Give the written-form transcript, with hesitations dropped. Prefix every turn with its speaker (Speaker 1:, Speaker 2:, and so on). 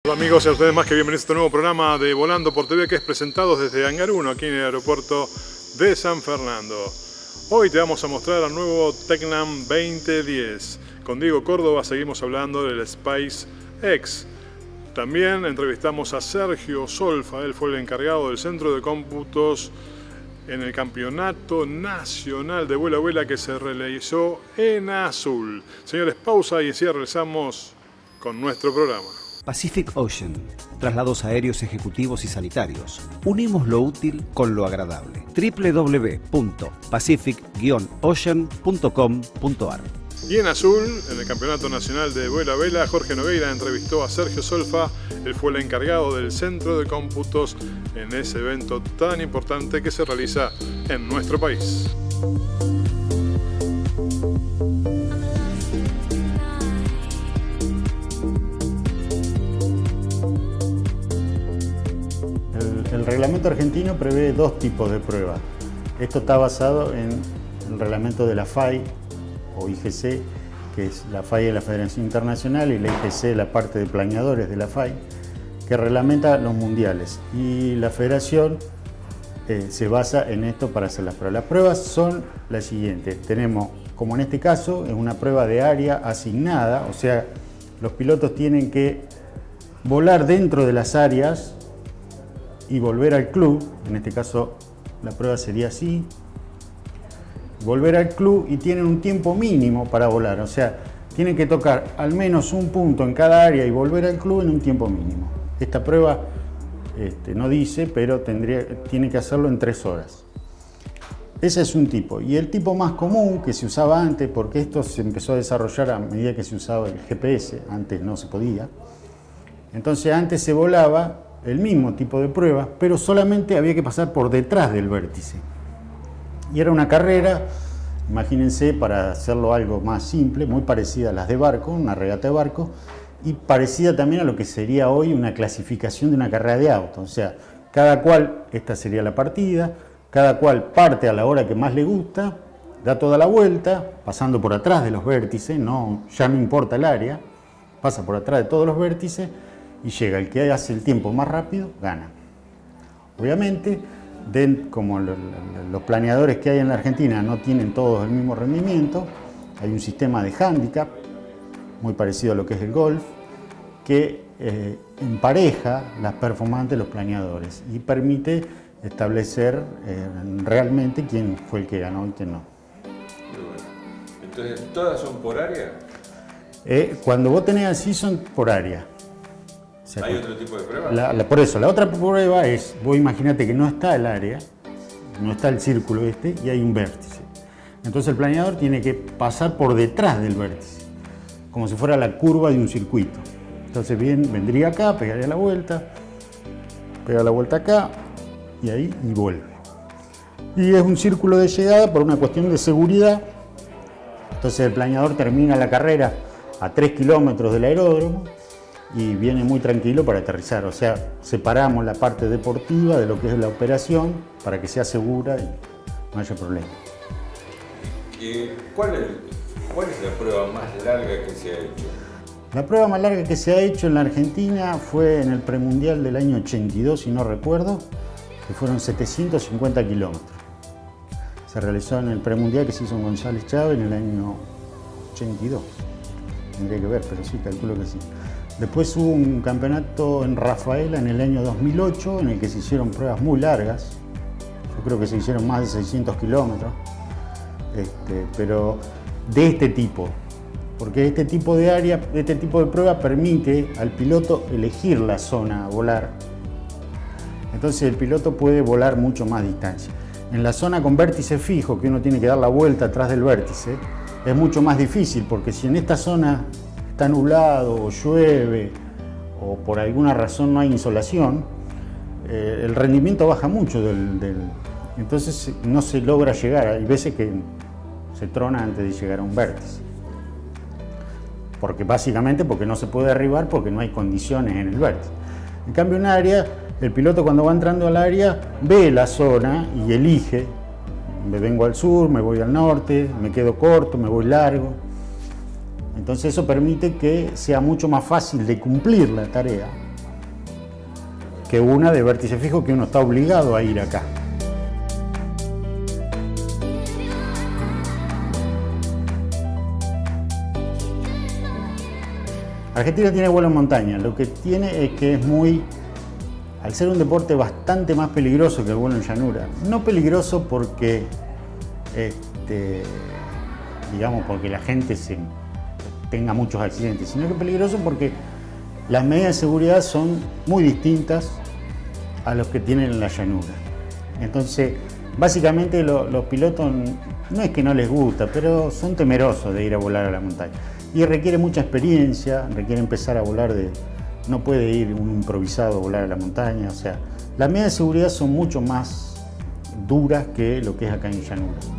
Speaker 1: Hola amigos, y a ustedes más que bienvenidos a este nuevo programa de Volando por TV que es presentado desde Hangar 1 aquí en el aeropuerto de San Fernando. Hoy te vamos a mostrar el nuevo Tecnam 2010. Con Diego Córdoba seguimos hablando del SpaceX. También entrevistamos a Sergio Solfa, él fue el encargado del centro de cómputos en el Campeonato Nacional de Vuela a Vuela que se realizó en Azul. Señores, pausa y enseguida regresamos con nuestro programa.
Speaker 2: Pacific Ocean, traslados aéreos ejecutivos y sanitarios. Unimos lo útil con lo agradable. www.pacific-ocean.com.ar.
Speaker 1: Y en Azul, en el Campeonato Nacional de Vuela a Vela, Jorge Nogueira entrevistó a Sergio Solfa. Él fue el encargado del centro de cómputos en ese evento tan importante que se realiza en nuestro país.
Speaker 3: El reglamento argentino prevé dos tipos de pruebas. Esto está basado en el reglamento de la FAI o IGC, que es la FAI de la Federación Internacional, y la IGC, la parte de planeadores de la FAI, que reglamenta los mundiales. Y la Federación se basa en esto para hacer las pruebas. Las pruebas son las siguientes. Tenemos, como en este caso, es una prueba de área asignada, o sea, los pilotos tienen que volar dentro de las áreas y volver al club. En este caso la prueba sería así: volver al club, y tienen un tiempo mínimo para volar, o sea, tienen que tocar al menos un punto en cada área y volver al club en un tiempo mínimo. Esta prueba no dice, pero tiene que hacerlo en 3 horas. Ese es un tipo. Y el tipo más común que se usaba antes, porque esto se empezó a desarrollar a medida que se usaba el GPS, antes no se podía. Entonces antes se volaba el mismo tipo de prueba, pero solamente había que pasar por detrás del vértice. Y era una carrera, imagínense, para hacerlo algo más simple, muy parecida a las de barco, una regata de barco, y parecida también a lo que sería hoy una clasificación de una carrera de auto. O sea, cada cual, esta sería la partida, cada cual parte a la hora que más le gusta, da toda la vuelta, pasando por atrás de los vértices, ya no importa el área, pasa por atrás de todos los vértices, y llega. El que hace el tiempo más rápido, gana. Obviamente, como los planeadores que hay en la Argentina no tienen todos el mismo rendimiento, hay un sistema de handicap, muy parecido a lo que es el golf, que empareja las performances de los planeadores y permite establecer realmente quién fue el que ganó y quién no.
Speaker 4: Entonces, ¿todas son por área?
Speaker 3: Cuando vos tenés así, son por área.
Speaker 4: ¿Hay otro tipo de prueba?
Speaker 3: Por eso, la otra prueba es, vos imaginate que no está el área, no está el círculo y hay un vértice. Entonces el planeador tiene que pasar por detrás del vértice, como si fuera la curva de un circuito. Entonces vendría acá, pegaría la vuelta, pega la vuelta acá, y ahí, y vuelve. Y es un círculo de llegada por una cuestión de seguridad. Entonces el planeador termina la carrera a 3 kilómetros del aeródromo, y viene muy tranquilo para aterrizar. O sea, separamos la parte deportiva de lo que es la operación para que sea segura y no haya problema.
Speaker 4: ¿Cuál es la prueba más larga que se ha hecho?
Speaker 3: La prueba más larga que se ha hecho en la Argentina fue en el premundial del año 82, si no recuerdo, que fueron 750 kilómetros. Se realizó en el premundial que se hizo en González Chávez en el año 82. Tendría que ver, pero sí, calculo que sí. Después hubo un campeonato en Rafaela en el año 2008 en el que se hicieron pruebas muy largas. Yo creo que se hicieron más de 600 kilómetros, pero de este tipo. Porque este tipo de área, este tipo de prueba permite al piloto elegir la zona a volar. Entonces el piloto puede volar mucho más distancia. En la zona con vértice fijo, que uno tiene que dar la vuelta atrás del vértice, es mucho más difícil, porque si en esta zona está nublado o llueve o por alguna razón no hay insolación, el rendimiento baja mucho entonces no se logra llegar. Hay veces que se trona antes de llegar a un vértice, básicamente porque no se puede derribar, porque no hay condiciones en el vértice. En cambio, en área, el piloto cuando va entrando al área ve la zona y elige: me vengo al sur, me voy al norte, me quedo corto, me voy largo. Entonces eso permite que sea mucho más fácil de cumplir la tarea que una de vértice fijo, que uno está obligado a ir acá. Argentina tiene vuelo en montaña, lo que tiene es que es muy, al ser un deporte bastante más peligroso que el vuelo en llanura. No peligroso porque, digamos, porque la gente tenga muchos accidentes, sino que peligroso porque las medidas de seguridad son muy distintas a los que tienen en la llanura. Entonces, básicamente los pilotos no es que no les gusta, pero son temerosos de ir a volar a la montaña. Y requiere mucha experiencia, requiere empezar a volar no puede ir un improvisado a volar a la montaña, o sea, las medidas de seguridad son mucho más duras que lo que es acá en llanura.